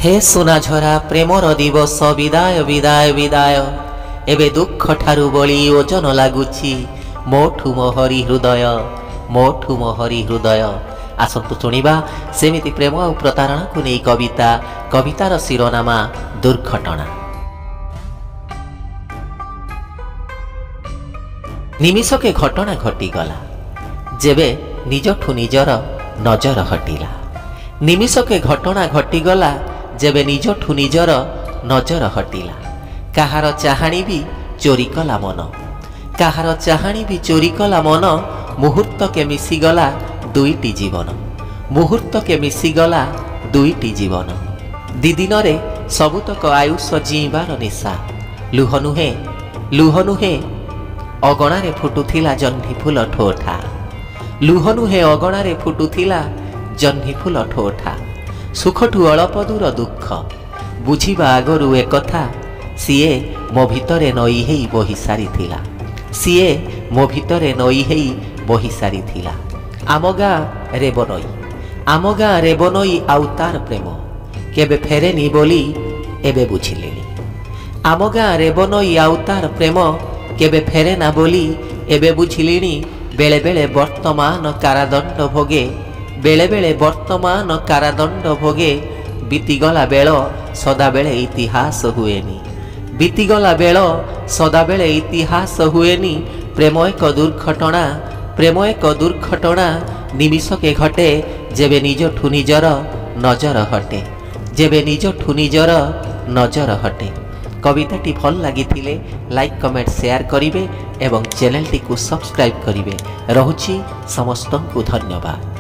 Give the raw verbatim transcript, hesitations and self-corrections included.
हे सुनाझरा Premiere दिवस विदाय विदाय विदाय एबे दुख ठारू बली ओजन लगुची मोठू मोहरी हृदय मोठू मोहरी हृदय। आसतु शुणिबा सेमिति प्रेम और प्रतारणा को नहीं कविता कवितार शिरोनामा दुर्घटना। निमिषके घटना घटीगला जेबे निजठू निजर नजर हटिला। निमिषके घटना घटीगला जेबे निजठू निजर नजर हटिला। काहार चाहाणी भी चोरी कला मन काहार चाहाणी भी चोरी कला मन मुहूर्त के मिशीगला दुईटी जीवन मुहूर्त के मिशीगला दुईटी जीवन। दिदिन रे सबुतक आयुष जीवार निशा लुह नुहे लुह नुहे अगणारे फुटुथिला जह्नी फूल ठोठा लुह नुहे अगणारे फुटुथिला जह्नी फूल ठोठा। सुखठू अल्प दूर दुख बुझिबा आगरू ए कथा सीए मो भितरे नई हेई बही सारिथिला सीए मो भितरे नई हेई बही सारिथिला। आम गाँ रेबनई आम गाँ रेबनई आउ तार प्रेम केबे फेरेनी बोली एबे बुझिलेनी। आम गाँ रेबनई आउ तार प्रेम केबे फेरे ना बोली एबे बुझिलिनी। बेले बेले वर्तमान कारादंड भोगे बेले बेले वर्तमान कारादंड भोगे बीतीगला बेल सदाबेले इतिहास हुएनी बीतीगला बेल सदाबेले इतिहास हुएनी। प्रेम एक दुर्घटना प्रेम एक दुर्घटना निमिषके घटे जेबे निजठू निजर नजर हटे जेबे निजठू निजर नजर हटे। कविताटी भल लगी लाइक कमेंट शेयर करिवे एवं चैनल टी को सब्सक्राइब करिवे। रहुछि समस्तंकु धन्यवाद।